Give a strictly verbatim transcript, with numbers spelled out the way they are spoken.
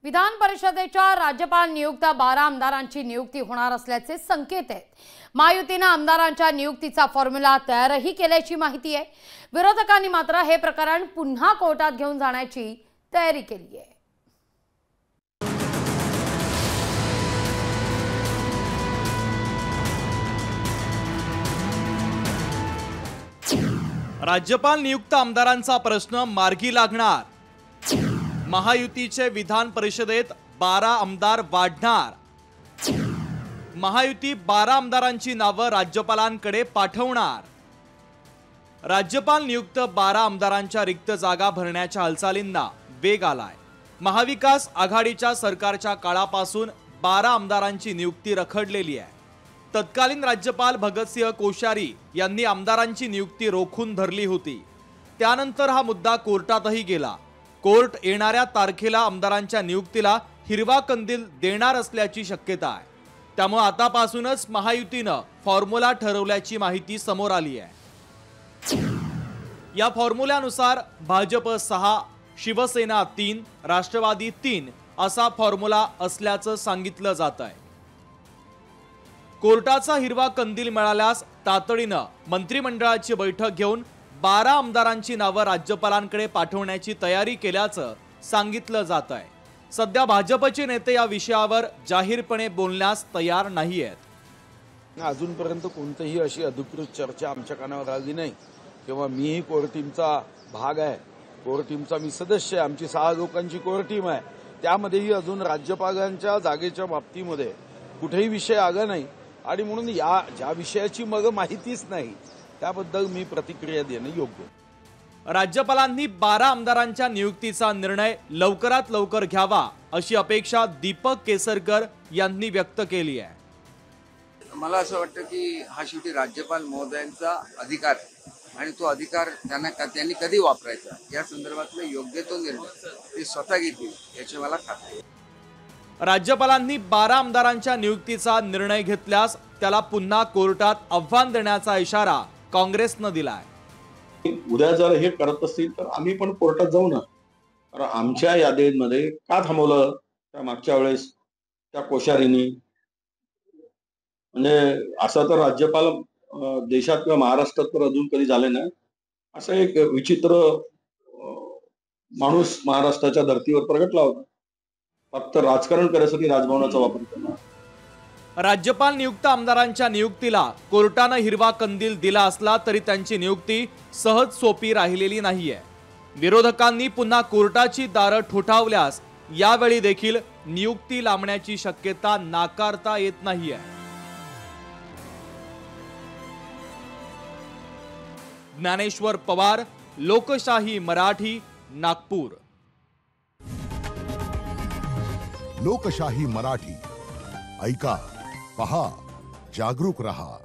विधान परिषदेच्या राज्यपाल नियुक्त बारा आमदारांची नियुक्ती होणार असल्याचे संकेत आहेत। महायुतीने आमदारांच्या नियुक्तीचा फॉर्म्युला तयारही केल्याची माहिती आहे। विरोधकांनी मात्र हे प्रकरण पुन्हा कोर्टात घेऊन जाण्याची तयारी केली आहे। राज्यपाल नियुक्त आमदारांचा प्रश्न मार्गी लागणार। महायुतीचे विधान परिषदेत बारा आमदार वाढणार। महायुती बारा आमदारांची नावे राज्यपालांकडे पाठवणार। राज्यपाल नियुक्त बारा आमदारांच्या रिक्त जागा भरण्याच्या हालचालींना वेग आलाय। महाविकास आघाडीच्या सरकारच्या काळापासून बारा आमदारांची नियुक्ती रखडलेली आहे। तत्कालीन राज्यपाल भगतसिंह कोश्यारी यांनी आमदारांची नियुक्ती रोखून धरली होती। त्यानंतर हा मुद्दा कोर्टातही गेला। कोर्ट येणाऱ्या तारखेला आमदारांच्या नियुक्तीला हिरवा कंदील देणार असल्याची शक्यता आहे। त्यामुळे आतापासूनच महायुतीने फॉर्म्युला ठरवल्याची माहिती समोर आली आहे। या फॉर्म्युल्यानुसार भाजप सहा, शिवसेना तीन, राष्ट्रवादी तीन असा फॉर्म्युला असल्याचं सांगितलं जात आहे। कोर्टाचा हिरवा कंदील मिळाल्यास तातडीनं मंत्रिमंडळाची बैठक घेऊन बारा आमदारांची नावे राज्यपालांकडे पाठवण्याची तयारी केल्याचं सांगितलं जात आहे। सध्या भाजपचे नेते या विषयावर जाहीरपणे बोलण्यास तयार नाही आहेत। अजूनपर्यंत कोणतीही अशी अधिकृत चर्चा आमच्या कानावर आली नाही किंवा मीही कोर टीमचा भाग आहे। कोर टीमचा मी सदस्य आहे। आमची सहा लोकांची कोर टीम आहे। त्यामध्येही अजून राज्यपालांच्या जागेच्या बाबतीमध्ये कुठेही विषय आला नाही आणि म्हणून या ज्या विषयाची मग माहितीच नाही त्याबद्दल मी प्रतिक्रिया देणे योग्य। राज्यपालांनी बारा आमदारांच्या नियुक्तीचा निर्णय लवकरात लवकर घ्यावा अशी अपेक्षा दीपक केसरकर यांनी व्यक्त केली आहे। मला असं वाटतं की हा शेवटी राज्यपाल महोदयांचा अधिकार आणि तो अधिकार त्यांना त्यांनी कधी वापरायचा या संदर्भातला योग्य तो निर्णय ते स्वतः घेतील याची मला खात्री आहे। राज्यपालांनी बारा आमदारांच्या नियुक्तीचा निर्णय घेतल्यास त्याला पुन्हा कोर्टात आव्हान देण्याचा इशारा काँग्रेसने दिलाय। उद्या जर हे करत असतील तर आम्ही पण कोर्टात जाऊ ना। कारण आमच्या यादीमध्ये का थांबवलं त्या मागच्या वेळेस त्या कोश्यारींनी? म्हणजे असं तर राज्यपाल देशात किंवा महाराष्ट्रात तर अजून कधी झाले नाही। असं एक विचित्र माणूस महाराष्ट्राच्या धर्तीवर प्रगटला होता। फक्त राजकारण करण्यासाठी राजभवनाचा वापर करणार। राज्यपाल नियुक्त आमदारांच्या नियुक्तीला कोर्टाने हिरवा कंदील दिला असला तरी त्यांची नियुक्ती सहज सोपी राहिलेली नाहीये। विरोधकांनी पुन्हा कोर्टाची दारं ठोठावल्यास यावेळी देखील नियुक्ती लांबण्याची शक्यता नाकारता येत नाहीये। ज्ञानेश्वर पवार, लोकशाही मराठी, नागपूर। लोकशाही मराठी ऐका, पहा, जागरूक रहा।